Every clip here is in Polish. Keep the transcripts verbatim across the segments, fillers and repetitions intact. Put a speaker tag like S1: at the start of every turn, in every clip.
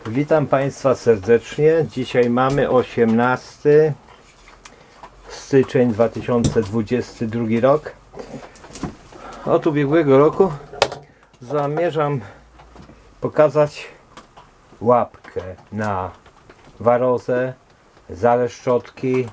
S1: Witam Państwa serdecznie. Dzisiaj mamy osiemnasty styczeń dwa tysiące dwudziesty drugi rok. Od ubiegłego roku zamierzam pokazać łapkę na warozę, zaleszczotki,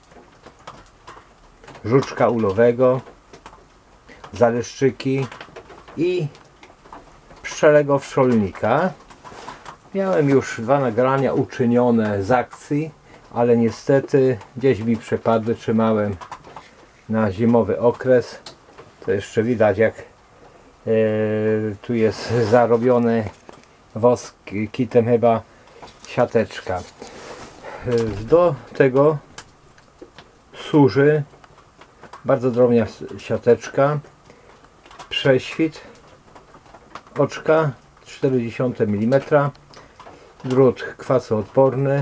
S1: żuczka ulowego, zaleszczyki i pszczelego wszolnika. Miałem już dwa nagrania uczynione z akcji, ale niestety gdzieś mi przepadły, trzymałem na zimowy okres. To jeszcze widać, jak e, tu jest zarobiony wosk kitem chyba siateczka. E, do tego służy bardzo drobna siateczka, prześwit, oczka czterdzieści milimetrów, drut kwasoodporny,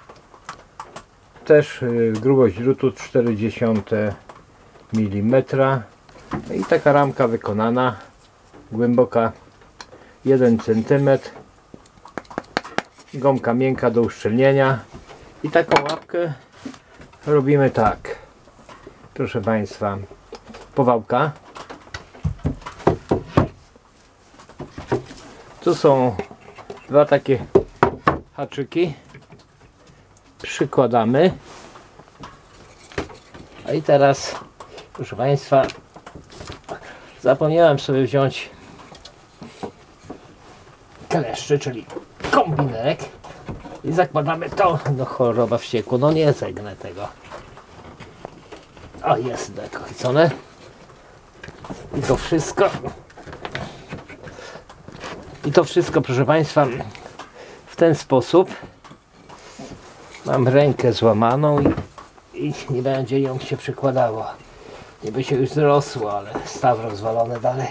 S1: też grubość drutu czterdzieści milimetrów i taka ramka wykonana, głęboka jeden centymetr, gąbka miękka do uszczelnienia. I taką łapkę robimy tak, proszę Państwa, powałka. Tu są dwa takie haczyki, przykładamy. A i teraz, proszę Państwa, zapomniałem sobie wziąć kleszczy, czyli kombinerek, i zakładamy to. No choroba wściekła, no nie zegnę tego. O, jest dekończone. I to wszystko I to wszystko, proszę Państwa, w ten sposób. Mam rękę złamaną i, i nie będzie ją się przykładało. Niby się już zrosło, ale staw rozwalony dalej.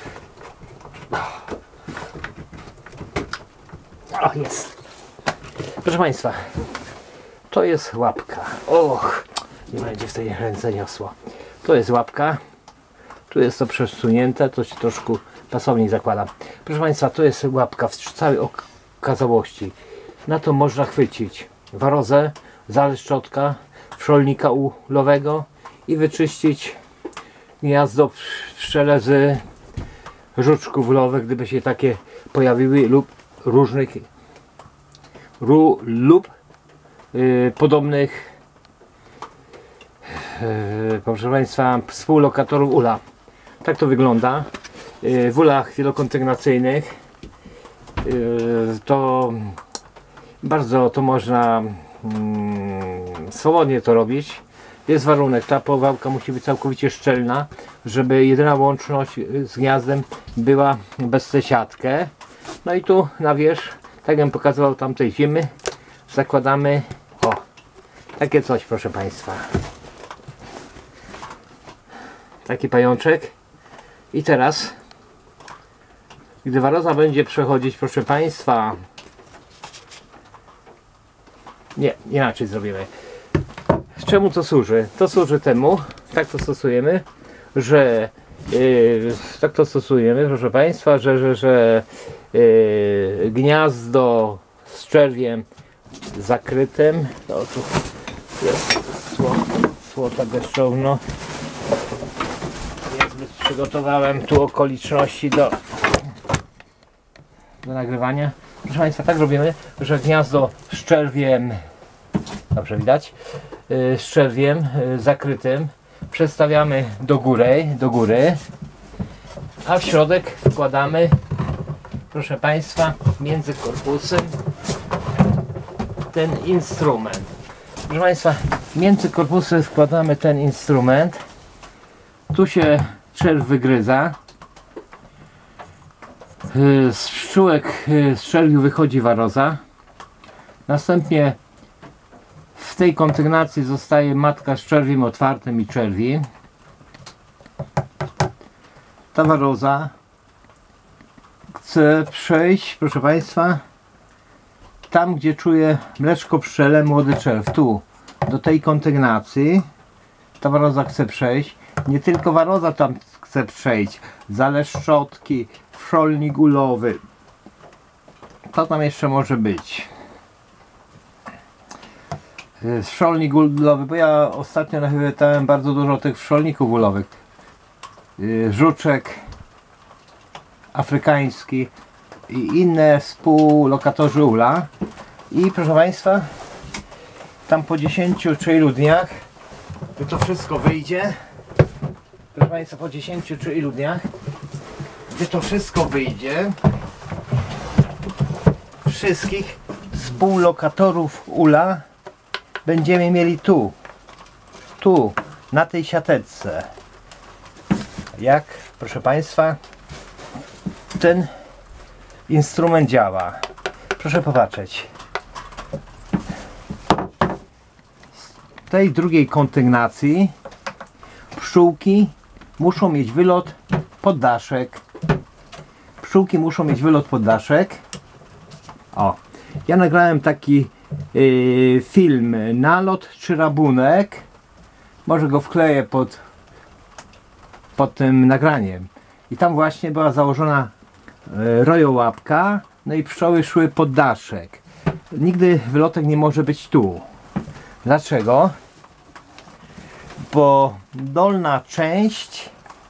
S1: O, jest. Proszę Państwa, to jest łapka. Och, nie będzie w tej ręce niosło. To jest łapka. Tu jest to przesunięte, to się troszkę pasownik zakłada. Proszę Państwa, to jest łapka w całej okazałości. Na to można chwycić warozę, zaleszczotka, wszolnika ulowego i wyczyścić gniazdo pszczele z żuczków ulowych, gdyby się takie pojawiły, lub różnych ru, lub yy, podobnych yy, proszę Państwa, współlokatorów ula. Tak to wygląda. W ulach wielokondygnacyjnych to bardzo to można mm, swobodnie to robić. Jest warunek, ta powałka musi być całkowicie szczelna, żeby jedyna łączność z gniazdem była bez tę siatkę. No i tu na wierzch, tak jak pokazywał tamtej zimy, zakładamy o takie coś, proszę Państwa. Taki pajączek. I teraz, gdy waroza będzie przechodzić, proszę Państwa, nie, inaczej zrobimy. Czemu to służy? To służy temu, tak to stosujemy, że yy, tak to stosujemy, proszę Państwa, że, że, że yy, gniazdo z czerwiem zakrytym, to tu jest sło, słota bezczołno. Przygotowałem tu okoliczności do, do nagrywania. Proszę Państwa, tak robimy, że gniazdo z czerwiem, dobrze widać, z czerwiem zakrytym przestawiamy do góry, do góry, a w środek wkładamy, proszę Państwa, między korpusem ten instrument. Proszę Państwa, między korpusem wkładamy ten instrument. Tu się czerw wygryza. Z pszczółek z czerwiu wychodzi waroza. Następnie w tej kondygnacji zostaje matka z czerwiem otwartym i czerwi. Ta waroza chce przejść, proszę Państwa, tam gdzie czuje mleczko pszczele, młody czerw. Tu, do tej kondygnacji ta waroza chce przejść. Nie tylko waroza tam chce przejść, zaleszczotki, wszolnik ulowy, Co tam jeszcze może być? Wszolnik ulowy, bo ja ostatnio nachwytałem bardzo dużo tych wszolników ulowych. Żuczek afrykański i inne współlokatorzy ula. I proszę Państwa, tam po dziesięciu czy ilu dniach, gdy to wszystko wyjdzie, proszę Państwa, po dziesięciu czy ilu dniach, gdy to wszystko wyjdzie, wszystkich współlokatorów ula będziemy mieli tu, tu, na tej siateczce. Jak, proszę Państwa, ten instrument działa. Proszę popatrzeć. Z tej drugiej kondygnacji pszczółki muszą mieć wylot pod daszek. Pszczółki muszą mieć wylot pod daszek. O, ja nagrałem taki yy, film, nalot czy rabunek. Może go wkleję pod, pod tym nagraniem. I tam właśnie była założona yy, rojołapka. No i pszczoły szły pod daszek. Nigdy wylotek nie może być tu. Dlaczego? Bo dolna część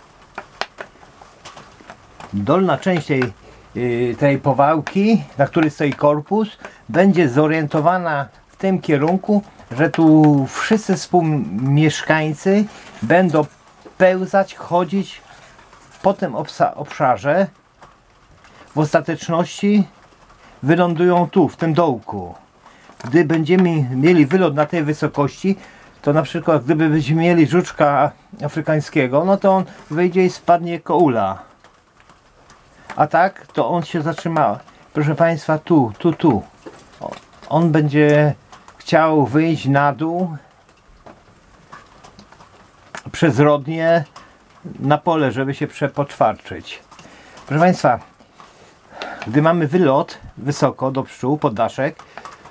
S1: dolna część tej, yy, tej powałki, na której stoi korpus, będzie zorientowana w tym kierunku, że tu wszyscy współmieszkańcy będą pełzać, chodzić po tym obszarze. W ostateczności wylądują tu, w tym dołku. Gdy będziemy mieli wylot na tej wysokości, to na przykład gdyby byśmy mieli żuczka afrykańskiego, no to on wyjdzie i spadnie koło ula. A tak, to on się zatrzyma. Proszę Państwa, tu, tu, tu. On będzie chciał wyjść na dół przez rodnie na pole, żeby się przepoczwarczyć. Proszę Państwa, gdy mamy wylot wysoko do pszczół, pod daszek,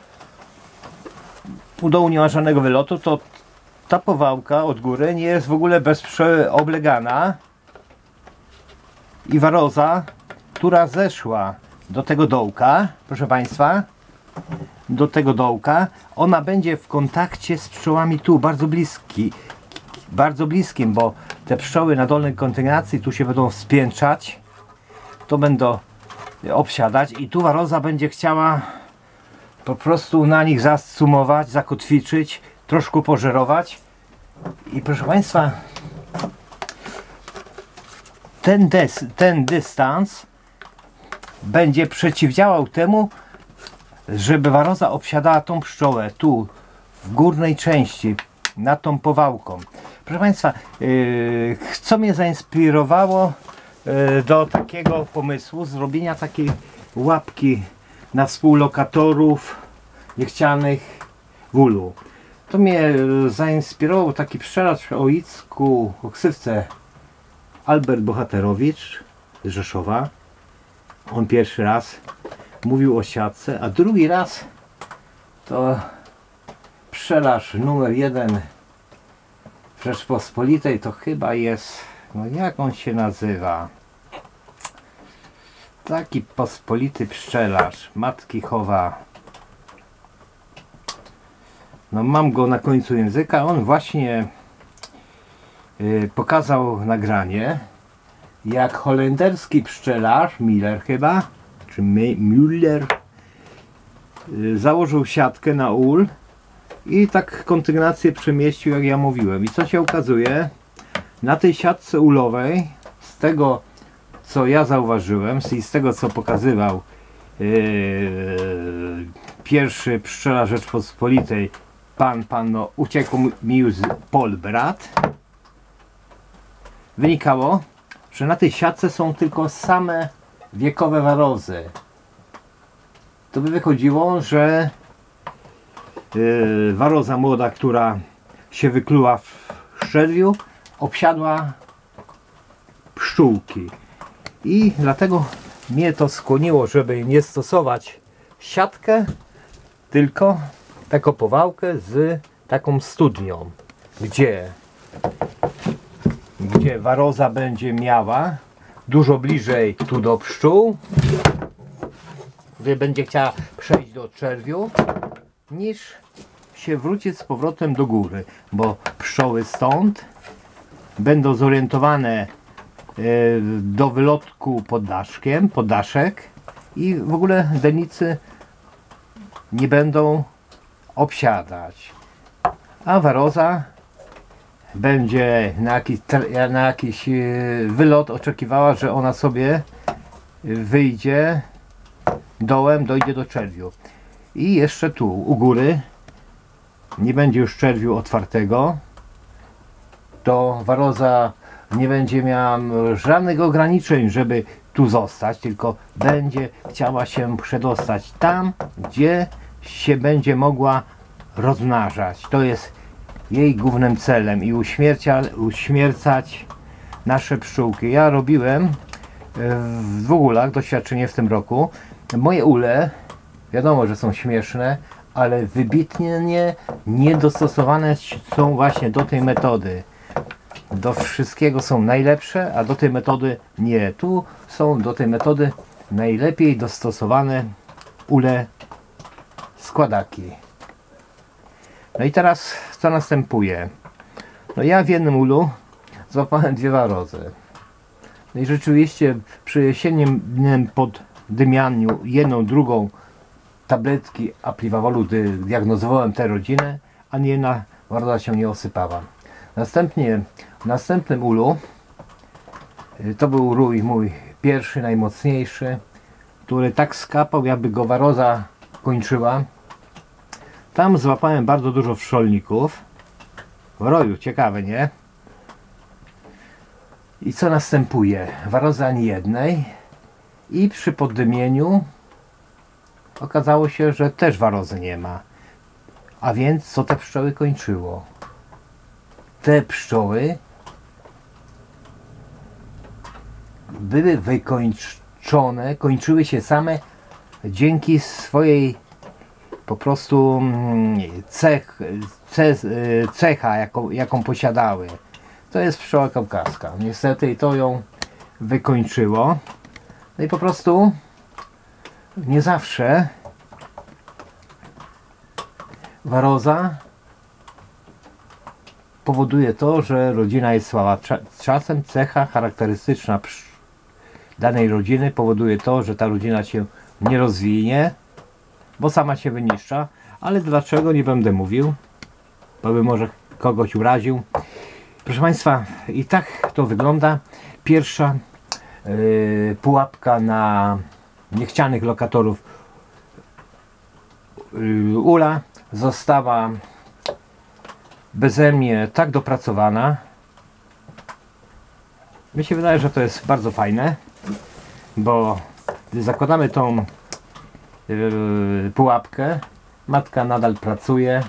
S1: u dołu nie ma żadnego wylotu, to ta powałka od góry nie jest w ogóle bez pszczoły oblegana i waroza, która zeszła do tego dołka, proszę Państwa, do tego dołka, ona będzie w kontakcie z pszczołami tu, bardzo bliski, bardzo bliskim, bo te pszczoły na dolnej kondygnacji tu się będą wspięczać, to będą obsiadać i tu waroza będzie chciała po prostu na nich zasumować, zakotwiczyć, troszkę pożerować. I proszę Państwa, ten, des, ten dystans będzie przeciwdziałał temu, żeby waroza obsiadała tą pszczołę tu, w górnej części, nad tą powałką. Proszę Państwa, yy, co mnie zainspirowało yy, do takiego pomysłu, zrobienia takiej łapki na współlokatorów niechcianych w ulu. To mnie zainspirował taki pszczelarz o Icku, o ksywce Albert Bohaterowicz z Rzeszowa. On pierwszy raz mówił o siatce, a drugi raz to pszczelarz numer jeden w Rzeczpospolitej, to chyba jest, no jak on się nazywa? Taki pospolity pszczelarz, matki chowa. No mam go na końcu języka. On właśnie yy, pokazał nagranie, jak holenderski pszczelarz, Miller chyba, czy Müller, yy, założył siatkę na ul i tak kondygnację przemieścił, jak ja mówiłem. I co się okazuje? Na tej siatce ulowej, z tego co ja zauważyłem i z tego co pokazywał yy, pierwszy pszczelarz Rzeczpospolitej, pan, pan no, uciekł mi już Polbrat, wynikało, że na tej siatce są tylko same wiekowe warozy. To by wychodziło, że yy, waroza młoda, która się wykluła w szczerwiu, obsiadła pszczółki. I dlatego mnie to skłoniło, żeby nie stosować siatkę, tylko taką powałkę z taką studnią, gdzie, gdzie waroza będzie miała dużo bliżej tu do pszczół, gdy będzie chciała przejść do czerwiu, niż się wrócić z powrotem do góry, bo pszczoły stąd będą zorientowane do wylotku pod daszkiem, pod daszek i w ogóle denicy nie będą obsiadać. A waroza będzie na jakiś, na jakiś wylot oczekiwała, że ona sobie wyjdzie dołem, dojdzie do czerwiu. I jeszcze tu u góry nie będzie już czerwiu otwartego, to waroza nie będzie miała żadnych ograniczeń, żeby tu zostać, tylko będzie chciała się przedostać tam, gdzie się będzie mogła rozmnażać. To jest jej głównym celem i uśmiercia, uśmiercać nasze pszczółki. Ja robiłem w dwóch ulach doświadczenie w tym roku. Moje ule, wiadomo, że są śmieszne, ale wybitnie nie, niedostosowane są właśnie do tej metody. Do wszystkiego są najlepsze, a do tej metody nie. Tu są do tej metody najlepiej dostosowane ule składaki. No i teraz co następuje? No ja w jednym ulu złapałem dwie warozy. No i rzeczywiście przy jesiennym poddymianiu jedną, drugą tabletki apliwawolu diagnozowałem tę rodzinę, ani jedna waroza się nie osypała. Następnie w następnym ulu, to był rój mój pierwszy, najmocniejszy, który tak skapał, jakby go waroza kończyła. Tam złapałem bardzo dużo wszolników w roju, ciekawe, nie? I co następuje? Warozy ani jednej i przy poddymieniu okazało się, że też warozy nie ma. A więc co te pszczoły kończyło? Te pszczoły były wykończone, kończyły się same dzięki swojej po prostu cech, cech, cecha, jaką, jaką posiadały. To jest pszczoła kaukaska. Niestety to ją wykończyło. No i po prostu nie zawsze waroza powoduje to, że rodzina jest słaba. Czasem cecha charakterystyczna danej rodziny powoduje to, że ta rodzina się nie rozwinie, bo sama się wyniszcza. Ale dlaczego, nie będę mówił, bo by może kogoś uraził. Proszę Państwa, i tak to wygląda. Pierwsza yy, pułapka na niechcianych lokatorów yy, ula została beze mnie tak dopracowana. Mi się wydaje, że to jest bardzo fajne, bo gdy zakładamy tą yy, pułapkę, matka nadal pracuje,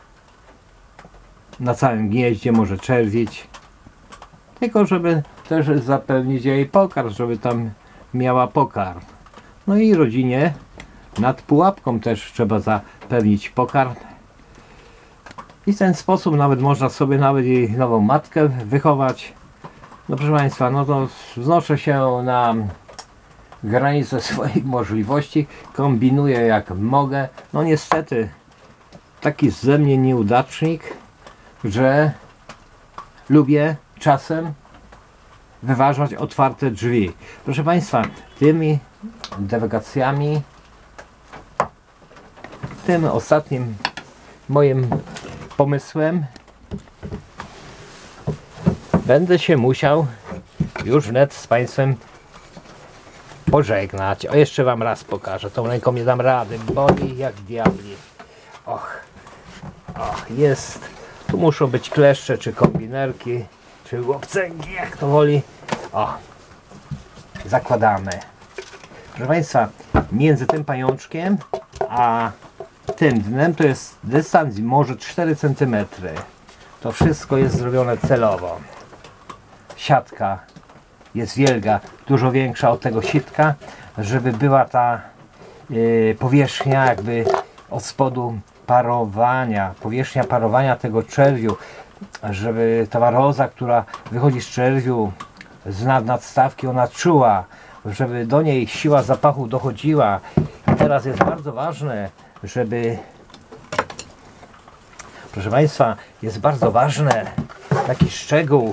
S1: na całym gnieździe może czerwić, tylko żeby też zapewnić jej pokarm, żeby tam miała pokarm. No i rodzinie nad pułapką też trzeba zapewnić pokarm. I w ten sposób nawet można sobie nawet jej nową matkę wychować. No proszę Państwa, no to wznoszę się na granice swoich możliwości, kombinuję jak mogę. No niestety taki ze mnie nieudacznik, że lubię czasem wyważać otwarte drzwi. Proszę Państwa, tymi dywagacjami, tym ostatnim moim pomysłem będę się musiał już wnet z Państwem pożegnać. O, jeszcze Wam raz pokażę. Tą ręką nie dam rady. Boli jak diabli. Och, och, jest. Tu muszą być kleszcze, czy kombinerki, czy łopcęgi, jak to woli. O, zakładamy. Proszę Państwa, między tym pajączkiem a tym dnem to jest dystans może cztery centymetry. To wszystko jest zrobione celowo. Siatka jest wielka, dużo większa od tego sitka, żeby była ta yy, powierzchnia jakby od spodu parowania, powierzchnia parowania tego czerwiu, żeby ta waroza, która wychodzi z czerwiu z nad nadstawki, ona czuła, żeby do niej siła zapachu dochodziła. I teraz jest bardzo ważne, żeby, proszę Państwa, jest bardzo ważne taki szczegół,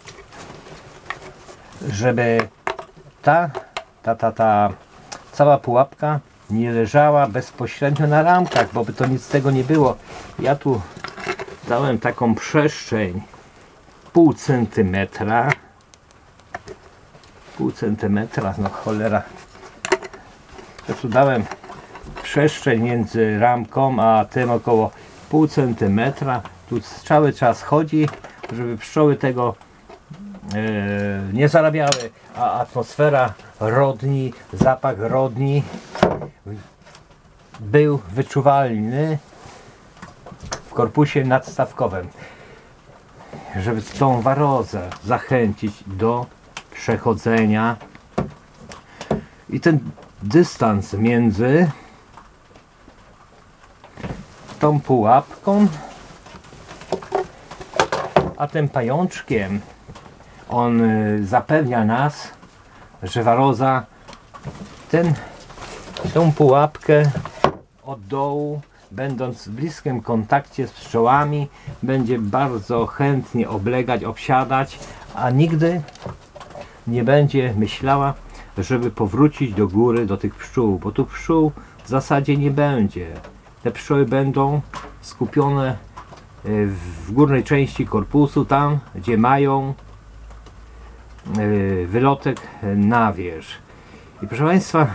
S1: żeby ta, ta, ta, ta cała pułapka nie leżała bezpośrednio na ramkach, bo by to nic z tego nie było. Ja tu dałem taką przestrzeń pół centymetra, pół centymetra, no cholera. Ja tu dałem przestrzeń między ramką a tym około pół centymetra. Tu cały czas chodzi, żeby pszczoły tego e, nie zarabiały, a atmosfera rodni, zapach rodni był wyczuwalny w korpusie nadstawkowym, żeby tą warozę zachęcić do przechodzenia. I ten dystans między tą pułapką a tym pajączkiem, on zapewnia nas, że waroza ten, tą pułapkę od dołu, będąc w bliskim kontakcie z pszczołami, będzie bardzo chętnie oblegać, obsiadać, a nigdy nie będzie myślała, żeby powrócić do góry, do tych pszczół, bo tu pszczół w zasadzie nie będzie. Te pszczoły będą skupione w górnej części korpusu, tam gdzie mają wylotek na wierzch. I proszę Państwa,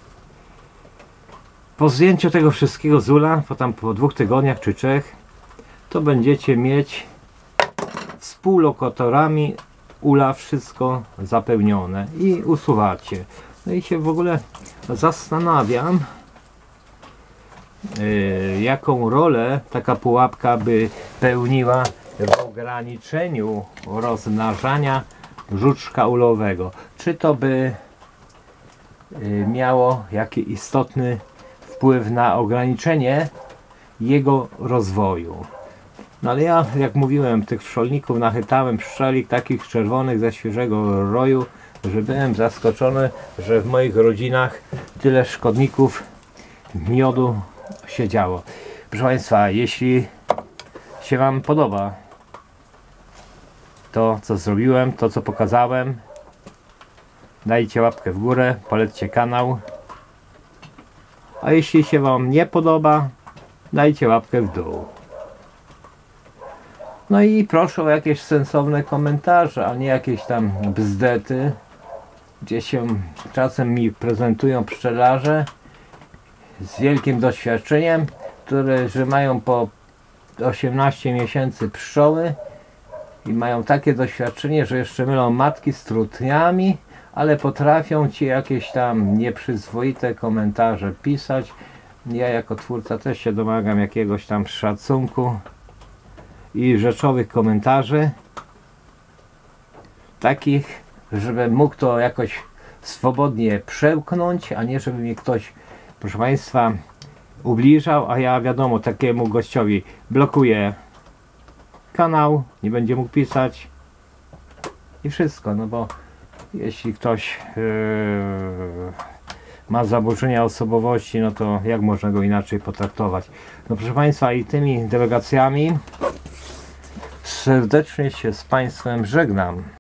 S1: po zdjęciu tego wszystkiego z ula, po tam po dwóch tygodniach czy trzech, to będziecie mieć współlokatorami ula wszystko zapełnione i usuwacie. No i się w ogóle zastanawiam, yy, jaką rolę taka pułapka by pełniła w ograniczeniu rozmnażania żuczka ulowego. Czy to by yy, miało jakiś istotny wpływ na ograniczenie jego rozwoju. No ale ja, jak mówiłem, tych pszczelników nachytałem pszczelik takich czerwonych ze świeżego roju, że byłem zaskoczony, że w moich rodzinach tyle szkodników miodu się działo. Proszę Państwa, jeśli się Wam podoba to, co zrobiłem, to, co pokazałem, dajcie łapkę w górę, polećcie kanał. A jeśli się Wam nie podoba, dajcie łapkę w dół. No i proszę o jakieś sensowne komentarze, a nie jakieś tam bzdety, gdzie się czasem mi prezentują pszczelarze z wielkim doświadczeniem, które że mają po osiemnaście miesięcy pszczoły i mają takie doświadczenie, że jeszcze mylą matki z trutniami, ale potrafią Ci jakieś tam nieprzyzwoite komentarze pisać. Ja jako twórca też się domagam jakiegoś tam szacunku i rzeczowych komentarzy, takich, żeby mógł to jakoś swobodnie przełknąć, a nie żeby mnie ktoś, proszę Państwa, ubliżał, a ja wiadomo, takiemu gościowi blokuję kanał, nie będzie mógł pisać i wszystko, no bo jeśli ktoś yy, ma zaburzenia osobowości, no to jak można go inaczej potraktować? No proszę Państwa, i tymi delegacjami serdecznie się z Państwem żegnam.